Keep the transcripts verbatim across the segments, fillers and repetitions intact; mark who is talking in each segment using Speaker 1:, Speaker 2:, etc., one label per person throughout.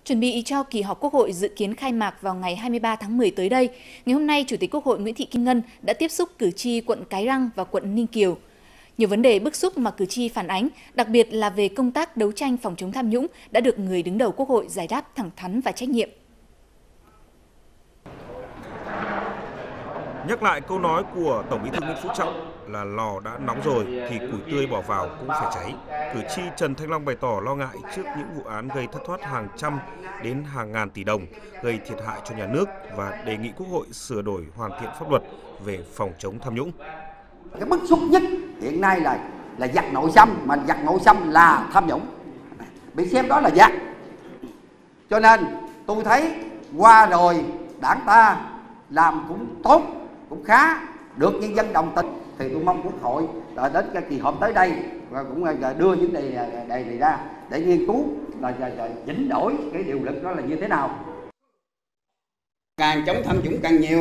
Speaker 1: Chuẩn bị cho kỳ họp Quốc hội dự kiến khai mạc vào ngày hai mươi ba tháng mười tới đây, ngày hôm nay Chủ tịch Quốc hội Nguyễn Thị Kim Ngân đã tiếp xúc cử tri quận Cái Răng và quận Ninh Kiều. Nhiều vấn đề bức xúc mà cử tri phản ánh, đặc biệt là về công tác đấu tranh phòng chống tham nhũng, đã được người đứng đầu Quốc hội giải đáp thẳng thắn và trách nhiệm.
Speaker 2: Nhắc lại câu nói của Tổng Bí thư Nguyễn Phú Trọng là lò đã nóng rồi thì củi tươi bỏ vào cũng phải cháy. Cử tri Trần Thanh Long bày tỏ lo ngại trước những vụ án gây thất thoát hàng trăm đến hàng ngàn tỷ đồng, gây thiệt hại cho nhà nước và đề nghị Quốc hội sửa đổi hoàn thiện pháp luật về phòng chống tham nhũng.
Speaker 3: Cái bức xúc nhất hiện nay là là giặc nội xâm, mà giặc nội xâm là tham nhũng, bị xem đó là giặc. Cho nên tôi thấy qua rồi đảng ta làm cũng tốt, cũng khá, được nhân dân đồng tình, thì tôi mong Quốc hội đã đến cái kỳ họp tới đây và cũng đưa những đề đề này ra để nghiên cứu là chỉnh đổi cái điều luật đó là như thế nào.
Speaker 4: Càng chống tham nhũng càng nhiều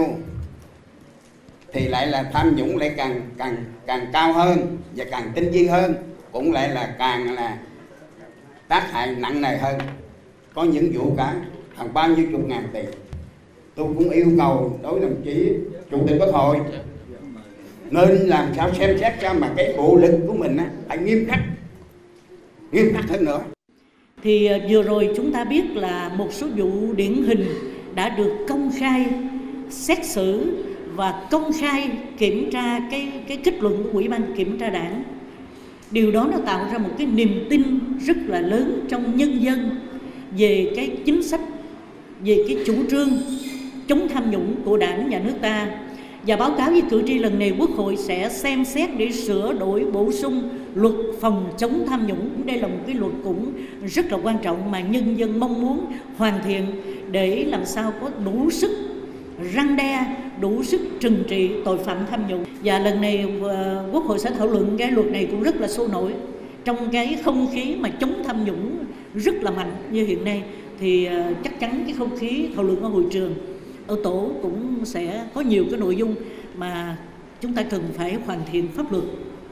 Speaker 4: thì lại là tham nhũng lại càng càng càng cao hơn và càng tinh vi hơn, cũng lại là càng là tác hại nặng nề hơn. Có những vụ cả hàng bao nhiêu chục ngàn tỷ. Tôi cũng yêu cầu đối với đồng chí Chủ tịch Quốc hội nên làm sao xem xét cho mà cái bộ luật của mình á phải nghiêm khắc, nghiêm khắc hơn nữa.
Speaker 5: Thì vừa rồi chúng ta biết là một số vụ điển hình đã được công khai xét xử và công khai kiểm tra cái cái kết luận của Ủy ban Kiểm tra Đảng. Điều đó nó tạo ra một cái niềm tin rất là lớn trong nhân dân về cái chính sách, về cái chủ trương chống tham nhũng của Đảng, nhà nước ta. Và báo cáo với cử tri lần này, Quốc hội sẽ xem xét để sửa đổi bổ sung luật phòng chống tham nhũng. Đây là một cái luật cũng rất là quan trọng mà nhân dân mong muốn hoàn thiện để làm sao có đủ sức răn đe, đủ sức trừng trị tội phạm tham nhũng. Và lần này Quốc hội sẽ thảo luận cái luật này cũng rất là sôi nổi. Trong cái không khí mà chống tham nhũng rất là mạnh như hiện nay thì chắc chắn cái không khí thảo luận ở hội trường, ở tổ cũng sẽ có nhiều cái nội dung mà chúng ta cần phải hoàn thiện pháp luật.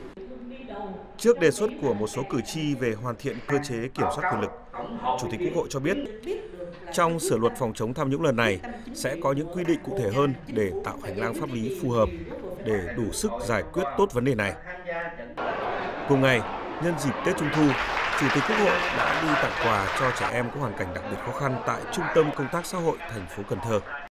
Speaker 2: Trước đề xuất của một số cử tri về hoàn thiện cơ chế kiểm soát quyền lực, Chủ tịch Quốc hội cho biết, trong sửa luật phòng chống tham nhũng lần này sẽ có những quy định cụ thể hơn để tạo hành lang pháp lý phù hợp để đủ sức giải quyết tốt vấn đề này. Cùng ngày, nhân dịp Tết Trung thu, Chủ tịch Quốc hội đã đi tặng quà cho trẻ em có hoàn cảnh đặc biệt khó khăn tại Trung tâm Công tác Xã hội thành phố Cần Thơ.